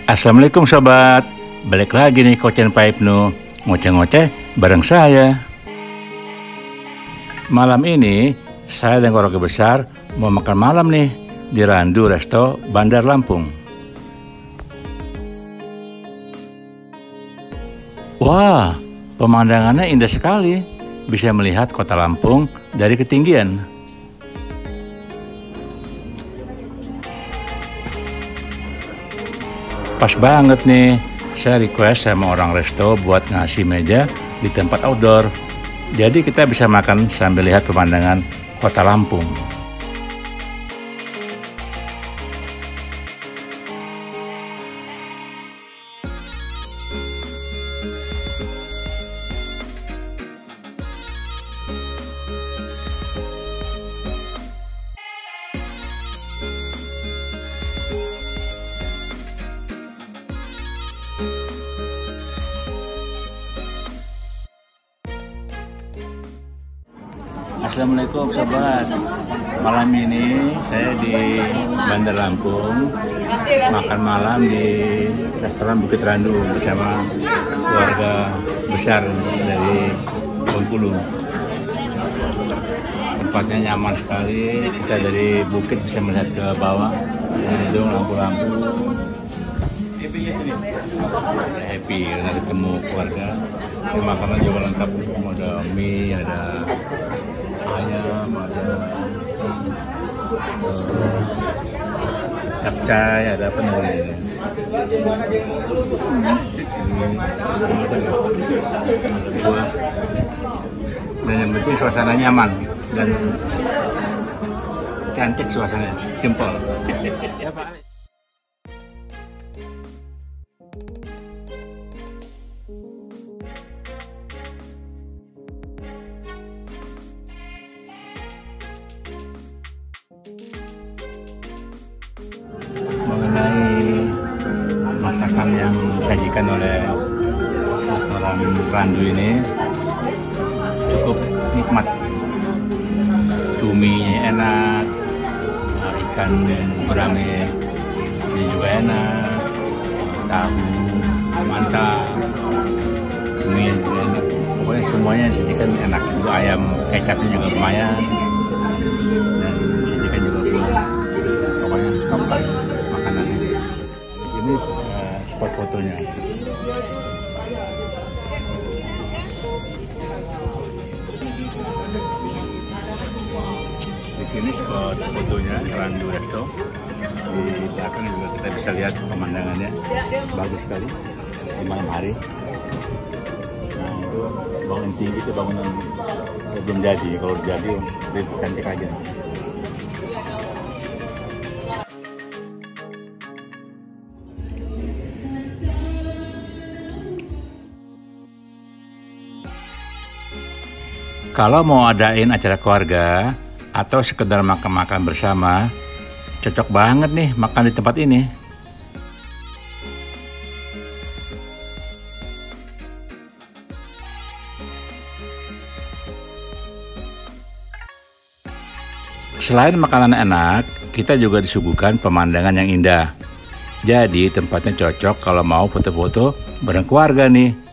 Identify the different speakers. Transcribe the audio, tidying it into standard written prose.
Speaker 1: Assalamualaikum sobat, balik lagi nih Kochen Pak Ibnu, ngoceh-ngoceh bareng saya. Malam ini saya dan keluarga besar mau makan malam nih di Randu Resto Bandar Lampung. Wah, pemandangannya indah sekali, bisa melihat kota Lampung dari ketinggian. Pas banget nih, saya request sama orang resto buat ngasih meja di tempat outdoor. Jadi kita bisa makan sambil lihat pemandangan kota Lampung. Assalamualaikum sobat, malam ini saya di Bandar Lampung makan malam di restoran Bukit Randu bersama keluarga besar dari Bengkulu. Tempatnya nyaman sekali, kita dari bukit bisa melihat ke bawah, itu lampu-lampu. Happy karena ketemu keluarga. Makanan juga lengkap, ada mie, ada ayam, ada capcay, ada apa namanya? Dan yang penting suasananya nyaman dan cantik suasananya, jempol. Ya, Pak. Mengenai masakan yang disajikan oleh restoran Randu ini cukup nikmat. Cuminya enak, ikan gurame ini juga enak, tahu mantap, cuminya juga enak. Pokoknya semuanya disajikan enak. Itu ayam kecapnya juga lumayan dan disajikan juga lumayan. Pokoknya top lah makanannya. Ini spot fotonya. Di sini spot fotonya Randu Resto. Di belakang juga kita bisa lihat pemandangannya bagus sekali di malam hari. Nah itu bangunan tinggi, itu bangunan belum jadi. Kalau jadi lebih cantik aja. Kalau mau adain acara keluarga atau sekedar makan-makan bersama, cocok banget nih makan di tempat ini. Selain makanan enak, kita juga disuguhkan pemandangan yang indah. Jadi tempatnya cocok kalau mau foto-foto bareng keluarga nih.